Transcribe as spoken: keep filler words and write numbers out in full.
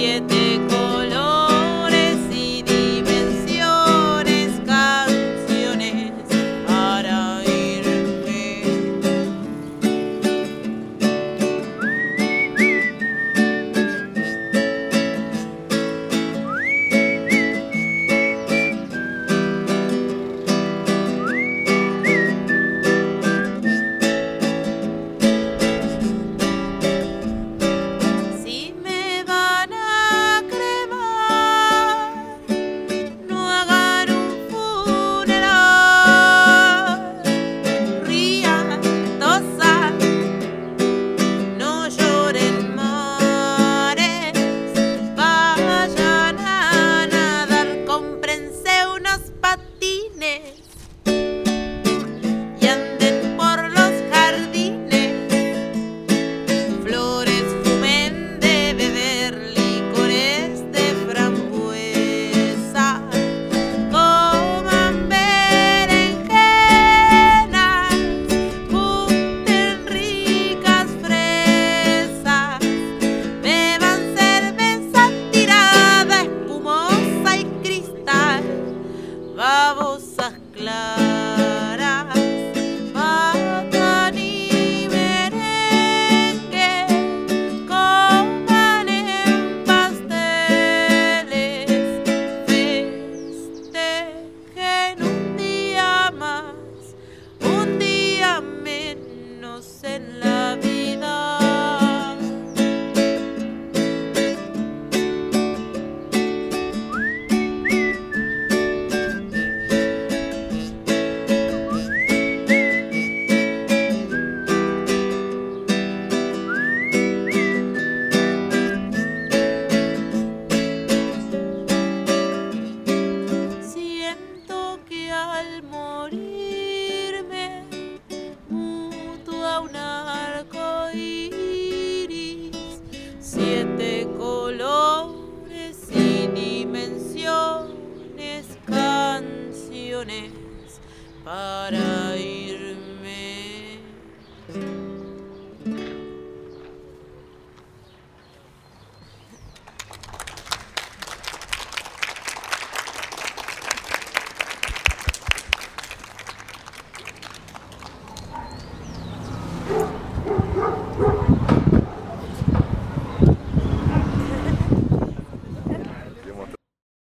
siete colores y dimensiones, canciones para irme. Si me van a cremar, no hagan un funeral. Rían, tosan, no lloren mares. Vayan a nadar, cómprense unos patines y anden por los jardines. Flores fumen de beber, licores de frambuesa. Coman berenjenas, junten ricas fresas. Beban cerveza tirada, espumosa y cristal. Babosas claras, batan y merengue. Coman en pasteles, festejen un día más, un día menos en la vida. Siento que al morirme muto a un arco iris, siete colores y dimensiones, canciones para